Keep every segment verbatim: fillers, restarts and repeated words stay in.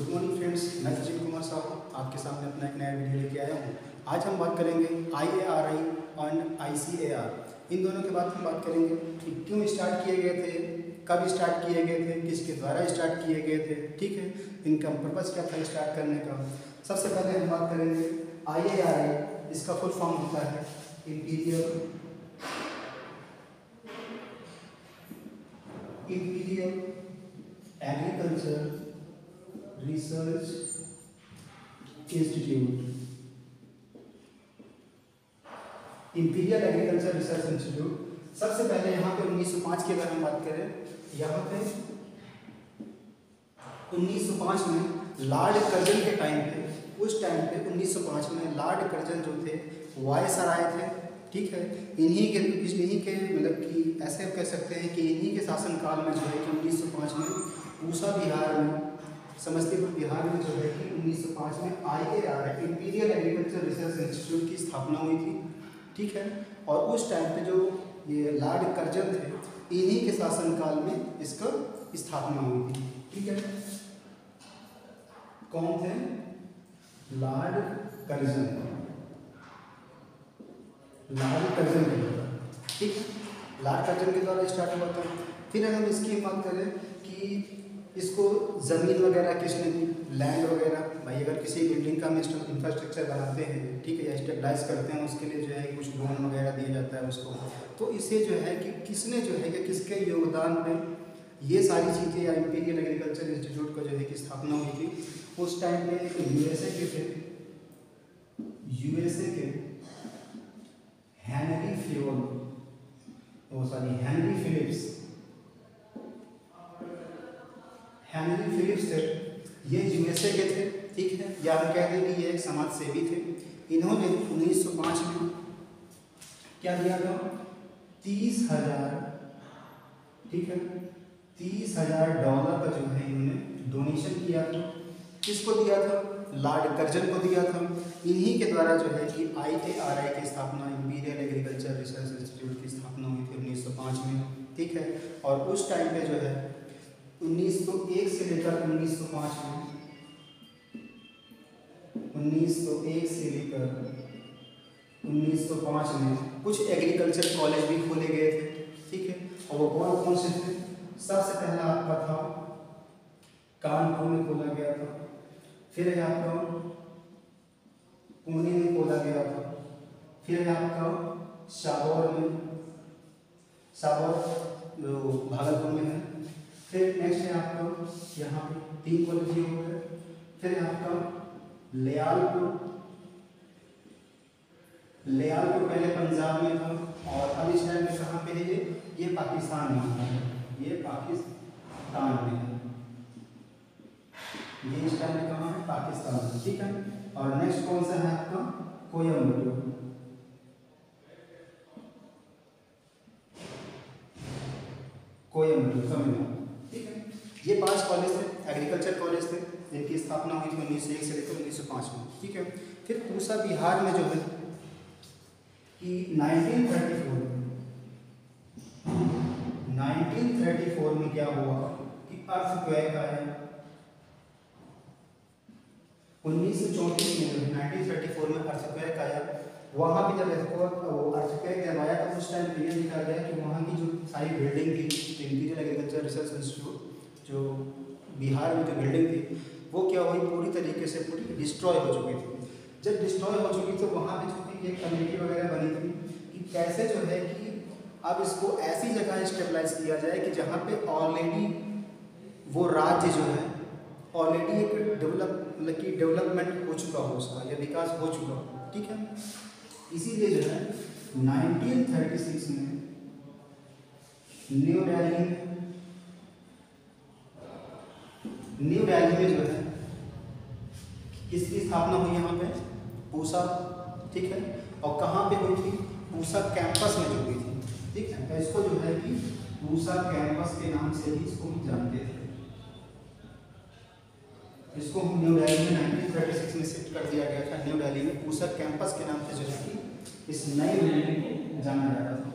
Morning friends, मैं सुजीत कुमार साहू आपके सामने अपना एक नया वीडियो लेके आया हूँ। आज हम बात करेंगे आई ए आर आई और आई सी ए आर, इन दोनों के बाद हम बात करेंगे कि क्यों स्टार्ट किए गए थे, कब स्टार्ट किए गए थे, किसके द्वारा स्टार्ट किए गए थे, ठीक है, इनका पर्पज़ क्या था स्टार्ट करने का। सबसे पहले हम बात करेंगे आई ए आर आई, इसका फुल फॉर्म होता है imperial imperial agriculture research institute. Imperial agriculture research institute सबसे पहले यहाँ पे उन्नीस सौ पाँच के बारे में बात करें, यहाँ पे उन्नीस सौ पाँच में लॉर्ड कर्जन के टाइम पे, उस टाइम पे उन्नीस सौ पाँच में लॉर्ड कर्जन जो थे वायसराय थे, ठीक है, इन्हीं के इन्हीं के मतलब कि ऐसे कह सकते हैं कि इन्हीं के शासनकाल में जो है कि उन्नीस सौ पाँच में पूसा बिहार में, समस्तीपुर बिहार में जो है कि उन्नीस सौ पाँच में I A R imperial agriculture research institute की स्थापना हुई थी, ठीक है। और उस टाइम पे जो ये लॉर्ड कर्जन थे, इन्हीं के शासनकाल में इसका स्थापना हुई थी, ठीक है। कौन थे? लॉर्ड कर्जन, लॉर्ड कर्जन के द्वारा, ठीक है, लॉर्ड कर्जन के द्वारा स्टार्ट हुआ था। फिर अगर हम इसकी बात करें कि इसको ज़मीन वगैरह किसने दी, लैंड वगैरह, भाई अगर किसी बिल्डिंग का हम इंफ्रास्ट्रक्चर बनाते हैं, ठीक है, या स्टेबलाइज करते हैं, उसके लिए जो है कुछ लोन वगैरह दिया जाता है उसको, तो इसे जो है कि किसने जो है कि किसके योगदान पे ये सारी चीज़ें या इंपीरियल एग्रीकल्चर इंस्टीट्यूट का जो है कि स्थापना हुई थी। उस टाइम पे एक यूएसए के थे, यूएसए के हेनरी फ्योल, वो sorry Henry Phillips, Henry Phillips थे, ये यूएसए के थे, ठीक है, या हम कह दें कि ये एक समाज सेवी थे। इन्होंने उन्नीस सौ पाँच में क्या दिया था? तीस हजार, ठीक है, तीस हजार डॉलर का जो है इन्होंने डोनेशन किया था। किसको दिया था? लॉर्ड कर्जन को दिया था। इन्हीं के द्वारा जो है कि आई ए आर आई की स्थापना, इंपीरियल एग्रीकल्चर रिसर्च इंस्टीट्यूट की स्थापना हुई थी उन्नीस सौ पाँच में, ठीक है। और उस टाइम पे जो है उन्नीस सौ एक से लेकर उन्नीस सौ पाँच में, उन्नीस सौ एक से लेकर उन्नीस सौ पाँच में कुछ एग्रीकल्चर कॉलेज भी खोले गए थे, ठीक है। और वो कौन कौन से थे? सबसे पहला आपका था कानपुर में खोला गया था, फिर है आपका पुणे में खोला गया था, फिर है आपका शाहौर में, शाहौर भागलपुर में है, फिर नेक्स्ट है आपका यहाँ पे तीन कॉलेज हो गए, फिर है आपका लियालपुर, लियालपुर पहले पंजाब में था और अब इस टाइम में कहाँ पे है ये ये पाकिस्तान में है, ये पाकिस्तान में है, ये इस टाइम में कहाँ है? पाकिस्तान में, ठीक है। और नेक्स्ट कौन सा है आपका? कोयम्बटूर, कोयम्बटूर तमिलनाडु, ठीक है। ये पांच कॉलेज थे, एग्रीकल्चर कॉलेज थे, जिनकी स्थापना हुई थी उन्नीस सौ एक से लेकर उन्नीस सौ पाँच में, ठीक है। फिर पूसा बिहार में जो है कि nineteen thirty four nineteen thirty four में क्या हुआ कि अर्थक्वेक आया। उन्नीस सौ चौंतीस में नाइनटीन थर्टी फोर में अर्थक्वेक आया। वहाँ पे जब अर्थक्वेक जब आया तो उस टाइम पे ये देखा गया कि वहाँ की जो सारी बिल्डिंग थी, इंपीरियल एग्रीकल्चर रिसर्च इंस्टीट्यूट जो बिहार में जो बिल्डिंग थी, वो क्या हुई, पूरी तरीके से पूरी डिस्ट्रॉय हो चुकी थी। जब डिस्ट्रॉय हो चुकी तो वहाँ पे जो थी एक कमेटी वगैरह बनी थी कि कैसे जो है कि अब इसको ऐसी जगह स्टेबलाइज किया जाए कि जहाँ पे ऑलरेडी वो राज्य जो है ऑलरेडी एक डेवलप मतलब कि डेवलपमेंट हो चुका हो, उसका या विकास हो चुका हो, ठीक है। इसीलिए जो है नाइनटीन थर्टी सिक्स में न्यू दिल्ली में न्यू दिल्ली में जो है किसकी स्थापना हुई? यहाँ पे पूसा, ठीक है। और कहाँ पे हुई थी? पूसा कैंपस में जो हुई थी, ठीक है। तो इसको जो है कि पूसा कैंपस के नाम से ही इसको हम जानते थे। इसको हम न्यू दिल्ली में नाइनटीन थर्टी सिक्स में शिफ्ट कर दिया गया था। न्यू दिल्ली में पूसा कैंपस के नाम से जो है कि इस नई बिल्डिंग को जाना जाता था।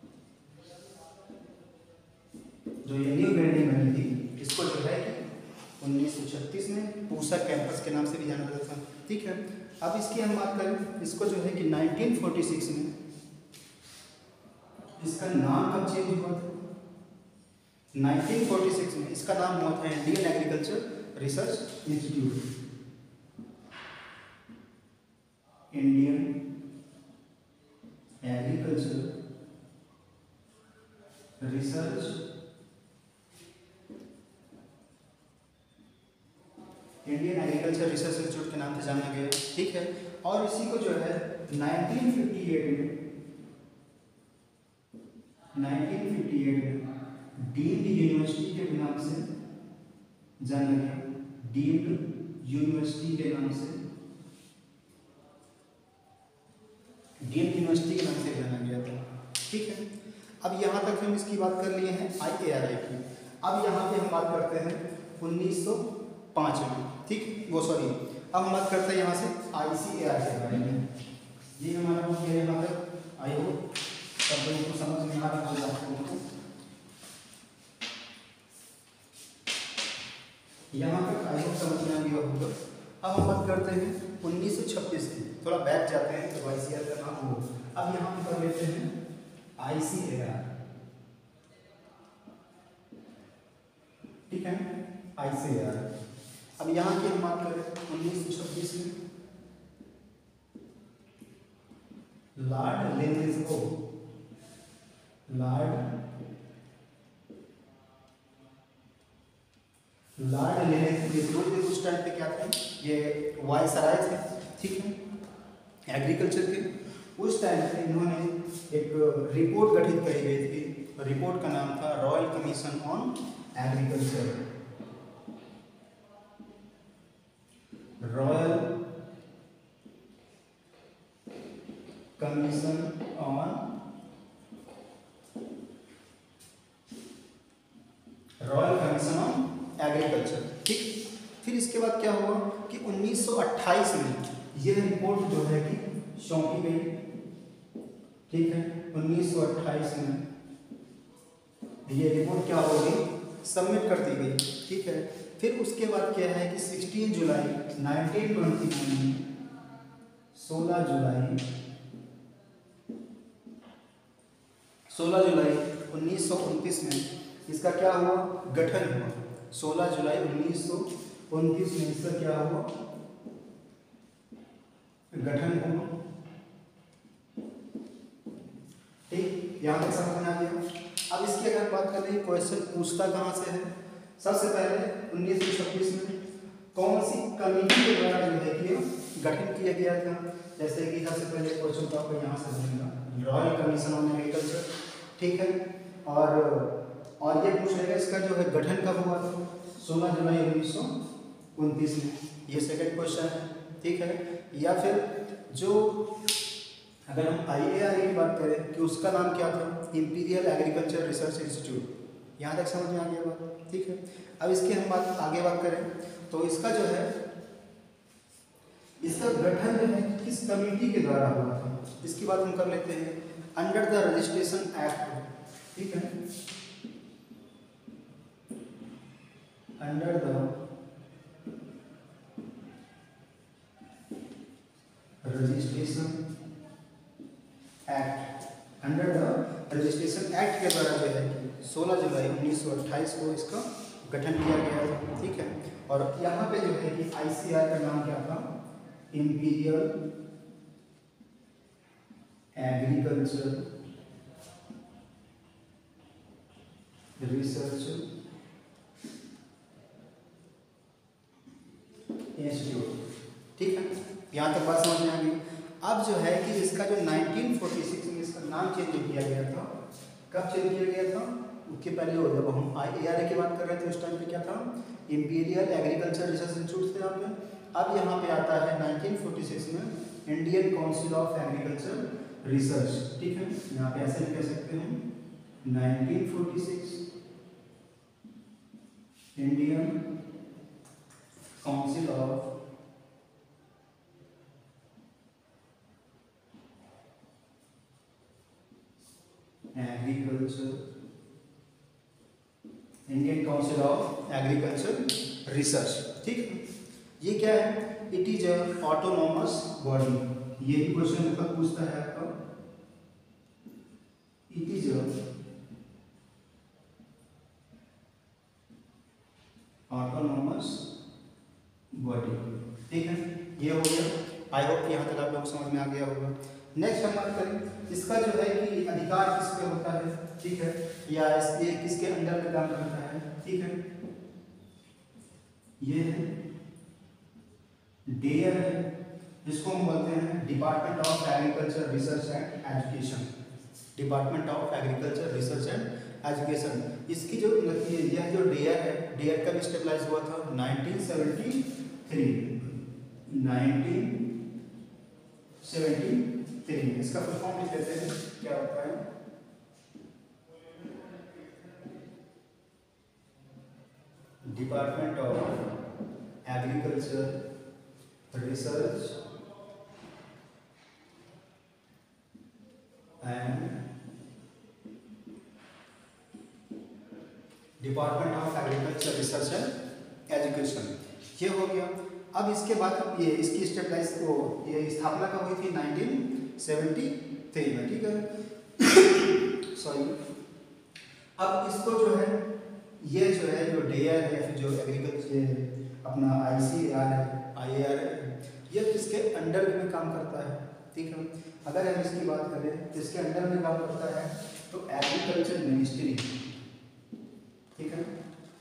जो ये न्यू बिल्डिंग बनी थी, इसको जो है कि उन्नीस सौ छत्तीस में पूसा कैंपस के नाम से भी जाना जाता था। ठीक है, अब इसकी हम बात करें, इसको जो है कि नाइनटीन फोर्टी सिक्स में इसका नाम कब चेंज हुआ था? नाइनटीन फोर्टी सिक्स में इसका नाम हुआ था Indian agriculture research institute. Indian agriculture research Indian agriculture research institute के नाम से जाना गया। ठीक है, और इसी को जो है नाइनटीन फिफ्टी एट में नाइनटीन फिफ्टी एट में डीम्ड यूनिवर्सिटी के नाम से जाना गया। डीम्ड यूनिवर्सिटी के नाम से डीम्ड यूनिवर्सिटी के नाम से जाना गया था। ठीक है, अब यहाँ तक हम इसकी बात कर लिए हैं आई ए आर आई की। अब यहाँ पे हम बात करते हैं उन्नीस सौ पाँच में। ठीक, वो सॉरी अब हम बात करते हैं यहाँ से आई सी ए आर के बारे में। ये हमारा हो गया यहाँ तक। आई होप सब लोगों को समझ में आ रहा होगा आपको। यहाँ तक आई होप समझ में आ गया होगा। अब हम बात करते हैं उन्नीस सौ छब्बीस की। थोड़ा बैक जाते हैं तो आई सी ए आर का नाम हो। अब यहाँ पे कर लेते हैं आई सी ए आर। ठीक है, आई सी ए आर। अब यहाँ की हम बात करें उन्नीस सौ छब्बीस में lord Linlithgow lord lord Linlithgow उस टाइम पे क्या थे? ये वायसराय थे। ठीक है, एग्रीकल्चर के। उस टाइम पे इन्होंने एक रिपोर्ट गठित करी गई थी। रिपोर्ट का नाम था royal commission on agriculture. Royal commission on royal commission on agriculture. ठीक, फिर इसके बाद क्या हुआ कि उन्नीस सौ अट्ठाईस में यह रिपोर्ट जो है कि सौंपी गई। ठीक है, उन्नीस सौ अट्ठाईस में ये रिपोर्ट क्या हो गई? सबमिट कर दी गई। ठीक है, फिर उसके बाद क्या है कि सोलह जुलाई नाइनटीन ट्वेंटी वन में सोलह जुलाई सोलह जुलाई उन्नीस सौ उनतीस में इसका क्या हुआ? गठन हुआ। सोलह जुलाई उन्नीस सौ उनतीस में इसका क्या हुआ? गठन हुआ। ठीक, यहाँ तक समझ में आ गया। अब इसकी अगर बात करें क्वेश्चन पूछता कहाँ से है? सबसे पहले उन्नीस सौ छब्बीस में कौन सी कमेटी के द्वारा जो है कि गठन किया गया था? जैसे कि सबसे पहले क्वेश्चन तो आपको यहाँ से बनेगा रॉयल कमीशन ऑन एग्रीकल्चर। ठीक है, और और ये पूछ लेगा इसका जो है गठन कब हुआ था? सोलह जुलाई उन्नीस सौ उनतीस में। ये सेकंड क्वेश्चन है। ठीक है, या फिर जो अगर हम आई ए आर की बात करें कि उसका नाम क्या था? Imperial agriculture research institute. यहाँ तक समझ में आ गया बात। ठीक है, अब इसकी हम बात आगे बात करें तो इसका जो है इसका गठन जो है किस कमेटी के द्वारा हुआ था? इसकी बात हम कर लेते हैं अंडर द रजिस्ट्रेशन एक्ट। ठीक है, under the registration act under the registration act के द्वारा जो है सोलह जुलाई उन्नीस सौ अट्ठाईस को इसका गठन किया गया था। ठीक है, और यहाँ पे जो है कि आई सी आर का नाम क्या था? Imperial agriculture research institute. ठीक है, यहाँ तक बात समझ में आ गई। अब जो है कि इसका जो नाइनटीन फोर्टी सिक्स में इसका नाम चेंज किया गया था। कब चेंज किया गया था? उसके पहले हो जब हम आई ए आर की बात कर रहे थे उस टाइम पे क्या था? इंपीरियल एग्रीकल्चर रिसर्च इंस्टीट्यूट थे यहाँ पे। अब यहाँ पे आता है नाइनटीन फोर्टी सिक्स में Indian Council of agriculture research. ठीक है, यहाँ पे ऐसे भी कह सकते हैं nineteen forty six Indian Council of Agriculture Indian Council of agriculture research. ठीक है, ये क्या है? It is a autonomous body. ये भी क्वेश्चन कब पूछता है आपका, it is a autonomous body. ठीक है, ये हो गया। आई होप यहाँ तक आप लोग समझ में आ गया होगा। नेक्स्ट हम बात करें इसका जो है कि अधिकार किस पे होता है, ठीक है, या ये किसके अंडर में काम करता है। ठीक है, ये है डेयर है, जिसको हम बोलते हैं department of agriculture research and education. Department of agriculture research and education. इसकी जो यह जो डेयर है, डेयर कब स्टेबलाइज हुआ था? Nineteen seventy three. Nineteen seventy three. इसका फुल फॉर्म लिख लेते हैं, क्या होता है? Department of agriculture research and department of agriculture research and education. ये हो गया। अब इसके बाद ये इसकी स्टेबलाइज को ये स्थापना कब हुई थी? नाइनटीन सेवेंटी थ्री में। ठीक है, सॉरी। अब इसको जो है, ये जो है जो डेयर है, फिर जो एग्रीकल्चर अपना आईसीएआर है, आईएआर है, ये किसके अंडर में काम करता है? ठीक है, अगर हम इसकी बात करें किसके अंडर में काम करता है, तो एग्रीकल्चर मिनिस्ट्री। ठीक है,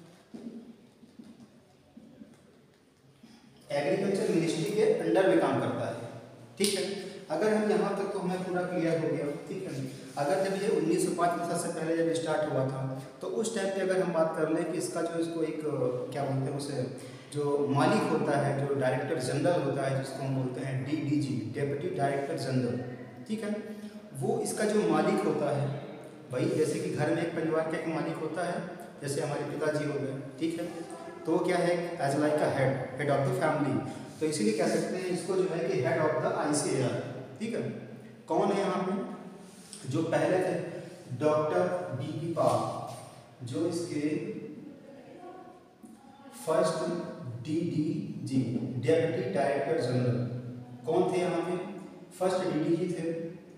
एग्रीकल्चर मिनिस्ट्री के अंडर में काम करता है। ठीक है, अगर हम यहाँ तक तो हमें पूरा क्लियर हो गया। ठीक है, अगर जब ये उन्नीस सौ पाँच ईसा से पहले जब स्टार्ट हुआ था, तो उस टाइम पे अगर हम बात कर लें कि इसका जो इसको एक क्या बोलते हैं उसे, जो मालिक होता है, जो डायरेक्टर जनरल होता है, जिसको हम बोलते हैं डीडीजी, डेप्यूटी डायरेक्टर जनरल। ठीक है, वो इसका जो मालिक होता है, भाई जैसे कि घर में एक परिवार का एक मालिक होता है, जैसे हमारे पिताजी हो गए। ठीक है, तो क्या है? As like a head, head of the family. तो इसीलिए कह सकते हैं इसको जो है कि हेड ऑफ द आईसीएआर। ठीक है, कौन है यहाँ पे? जो पहले थे डॉक्टर बी पी पाल, जो इसके first DDG, deputy director general. कौन थे यहाँ पे? फर्स्ट डीडीजी थे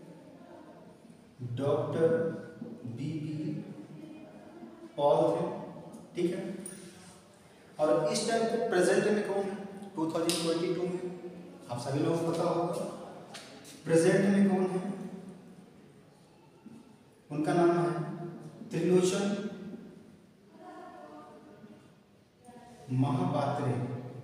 डॉक्टर बी पी पॉल थे। ठीक है, और इस टाइम पे प्रेजेंट में कौन है? टू थाउजेंड ट्वेंटी टू में आप सभी लोगों को पता होगा प्रेजेंट में कौन है? उनका नाम है त्रिलोचन महापात्रे।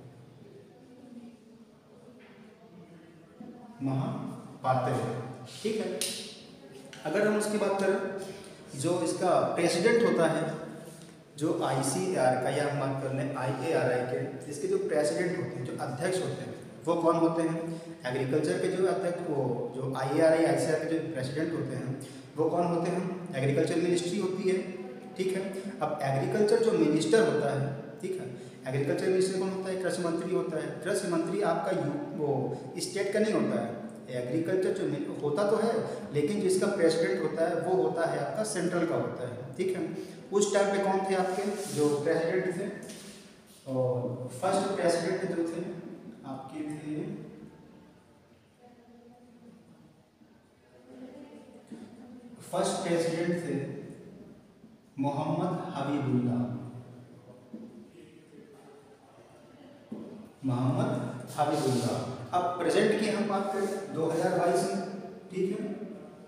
महापात्रे। ठीक है, अगर हम उसकी बात करें, जो इसका प्रेसिडेंट होता है, जो आईसीएआर का, या हम बात कर लें आईएआरआई के, इसके जो प्रेसिडेंट होते हैं, जो अध्यक्ष होते हैं, वो कौन होते हैं? एग्रीकल्चर के जो अध्यक्ष, वो जो आईएआरआई आईसीएआर के जो प्रेसिडेंट होते हैं, वो कौन होते हैं? एग्रीकल्चर मिनिस्ट्री होती है। ठीक है, अब एग्रीकल्चर जो मिनिस्टर होता है, ठीक है, एग्रीकल्चर मिनिस्टर कौन होता है? कृषि मंत्री होता है। कृषि मंत्री आपका यू वो स्टेट का नहीं होता है, एग्रीकल्चर जो होता तो है, लेकिन जिसका प्रेसिडेंट होता है वो होता है आपका सेंट्रल का होता है। ठीक है, उस टाइम पे कौन थे आपके जो प्रेसिडेंट थे? और फर्स्ट प्रेसिडेंट जो थे आपके थे फर्स्ट प्रेसिडेंट थे मोहम्मद हबीबुल्लाह। मोहम्मद हबीबुल्लाह। अब प्रेजेंट की हम बात करें दो हज़ार बाईस में। ठीक है,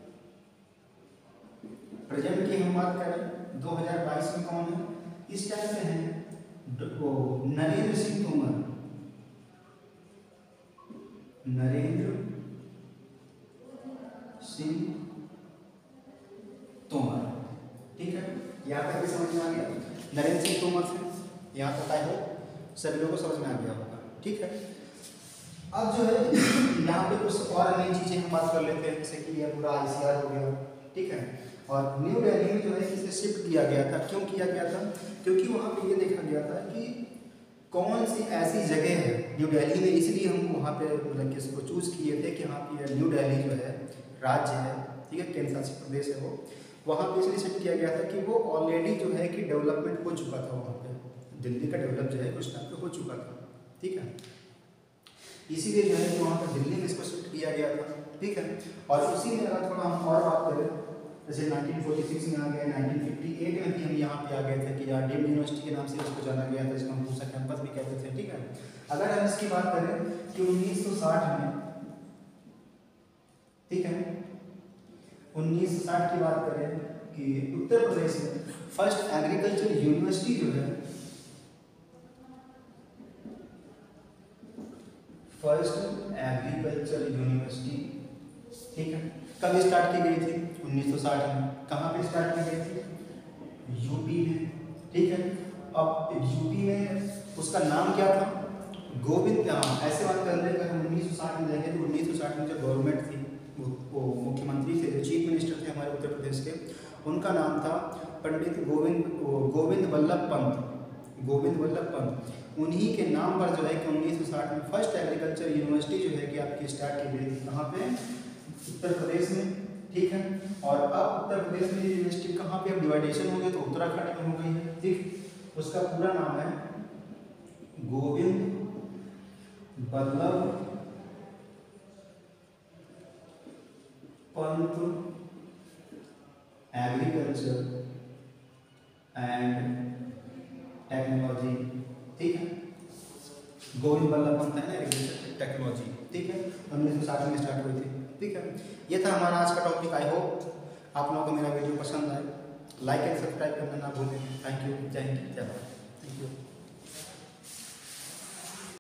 प्रेजेंट की हम बात करें दो हज़ार बाईस में कौन है? इस टाइम पे हैं नरेंद्र सिंह तोमर। नरेंद्र सिंह तोमर। ठीक है, यहाँ तक भी समझ में आ गया? नरेंद्र सिंह तोमर से यहाँ तक आए हो, सभी लोगों को समझ में आ गया होगा। ठीक है, अब जो है यहाँ पे कुछ और नई चीजें हम बात कर लेते हैं, जैसे कि यह पूरा आईसीआर हो गया। ठीक है, और न्यू दिल्ली में जो है इसे शिफ्ट किया गया था। क्यों किया गया था? क्योंकि वहाँ पे ये देखा गया था कि कौन सी ऐसी जगह है न्यू दिल्ली में, इसलिए हम वहाँ पे मतलब कि इसको चूज़ किए थे कि हाँ ये न्यू दिल्ली जो है राज्य है, ठीक है, केंद्र शासित प्रदेश है, वो वहाँ पे इसलिए शिफ्ट किया गया था कि वो ऑलरेडी जो है कि डेवलपमेंट हो चुका था वहाँ पे, दिल्ली का डेवलप जो है कुछ टाइम पे हो चुका था, ठीक है। इसीलिए जो है कि वहाँ पर दिल्ली में इसको शिफ्ट किया गया था, ठीक है। और उसी में अगर थोड़ा हम और बात करें, जैसे नाइनटीन फोर्टी सिक्स में आ गए, नाइनटीन फिफ्टी एट में भी हम यहाँ पे आ गए थे कि यार डीम्ड यूनिवर्सिटी के नाम से इसको जाना गया था, जिसको हम पूसा कैंपस भी कहते थे, ठीक है। अगर हम इसकी बात करें कि उन्नीस सौ साठ में, ठीक है, उन्नीस सौ साठ की बात करें कि उत्तर प्रदेश में फर्स्ट एग्रीकल्चर यूनिवर्सिटी जो है, फर्स्ट एग्रीकल्चर यूनिवर्सिटी, ठीक है, कब स्टार्ट की गई थी? उन्नीस सौ साठ में। कहाँ पे स्टार्ट की गई थी? यूपी में, ठीक है। अब यूपी में उसका नाम क्या था? गोविंद, हाँ ऐसे बात कर रहे हैं, अगर हम उन्नीस सौ साठ में देखें तो उन्नीस सौ साठ में जो गवर्नमेंट थी, वो मुख्यमंत्री थे, जो चीफ मिनिस्टर थे हमारे उत्तर प्रदेश के, उनका नाम था पंडित गोविंद गोविंद वल्लभ पंत, गोविंद वल्लभ पंत। उन्हीं के नाम पर जो है कि उन्नीस सौ साठ में फर्स्ट एग्रीकल्चर यूनिवर्सिटी जो है कि आपकी स्टार्ट की गई थी, कहाँ पे? उत्तर प्रदेश में, ठीक है। और अब उत्तर प्रदेश में यूनिवर्सिटी कहाँ पे अब डिवाइडेशन हो गई तो उत्तराखंड में हो गई है, ठीक। उसका पूरा नाम है Govind Ballabh Pant agriculture and technology, ठीक है। गोविंद वल्लभ पंत है ना एग्रीकल्चर टेक्नोलॉजी, ठीक है, उन्नीस सौ साठ में स्टार्ट हुई थी, ठीक है। ये था हमारा आज का टॉपिक। आई होप आप लोगों को मेरा वीडियो पसंद आए। लाइक एंड सब्सक्राइब करना ना भूलें। थैंक यू, जय हिंद, जय भारत।